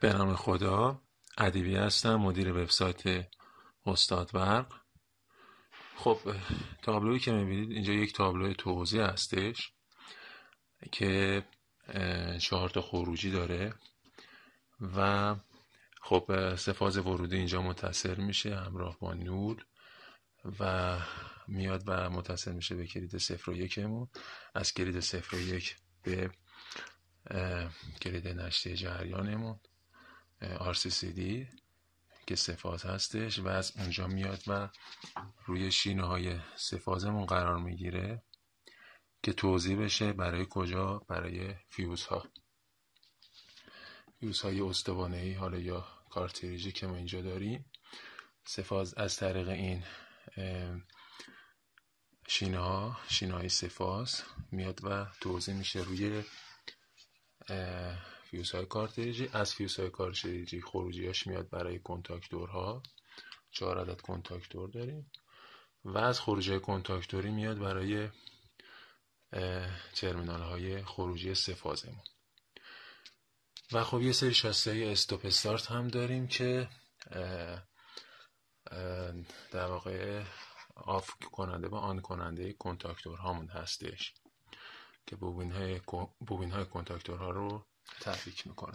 به نام خدا. ادیبی هستم، مدیر وبسایت استاد برق. خب تابلویی که میبینید اینجا یک تابلو توزیع هستش که 4 تا خروجی داره و خب 3 فاز ورودی اینجا متصل میشه همراه با نور و میاد و متصل میشه به کلید 0 و 1 مون. از کلید 0 و 1 به کلید نشته جریانمون RCCD که 3 فاز هستش و از اونجا میاد و روی شینه های 3 فازمون قرار میگیره که توزیع بشه برای کجا؟ برای فیوزهای استوانه‌ای حالا یا کارتریجی که ما اینجا داریم. 3 فاز از طریق این شینه های 3 فاز میاد و توزیع میشه روی فیوزهای کارتریجی. از فیوزهای کارتریجی خروجیاش میاد برای کنتاکتورها، 4 عدد کنتاکتور داریم و از خروجی کنتاکتوری میاد برای ترمینال های خروجی 3 فازمون. و خب یه سری شاسته های استاپ استارت هم داریم که در واقع آف کننده و آن کننده کنتاکتور هامون هستش که بوبین های کنتاکتور ها رو تحریک میکنه.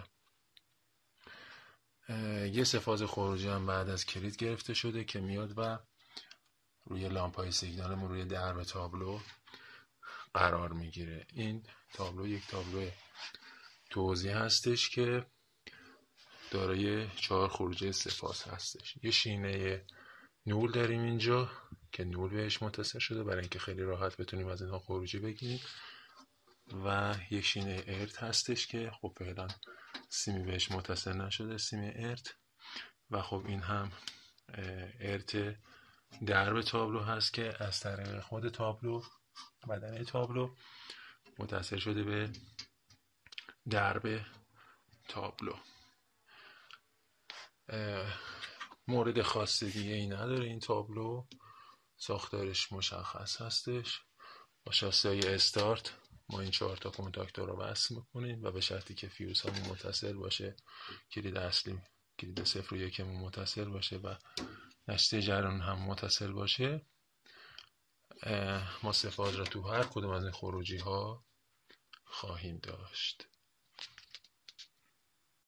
یه 3 فاز خروجی هم بعد از کلید گرفته شده که میاد و روی لامپ های سیگنالمون روی درب تابلو قرار میگیره. این تابلو یک تابلو توزیع هستش که دارای 4 خروجی 3 فاز هستش. یه شینه نور داریم اینجا که نور بهش متصل شده برای اینکه خیلی راحت بتونیم از اینها خروجی بگیریم و یک شینه ارت هستش که خب فعلا سیمی بهش متصل نشده، سیم ارت. و خب این هم ارت درب تابلو هست که از طریق خود تابلو، بدنه تابلو متصل شده به درب تابلو. مورد خاص دیگه ای نداره این تابلو، ساختارش مشخص هستش. با شاسته های استارت ما این 4 تا کنتاکتور رو وصل میکنیم و به شرطی که فیوز همون متصل باشه، کلید اصلی کلید 0 و 1 متصل باشه و نشته جریان هم متصل باشه، ما 3 فاز را تو هر کدوم از این خروجی ها خواهیم داشت.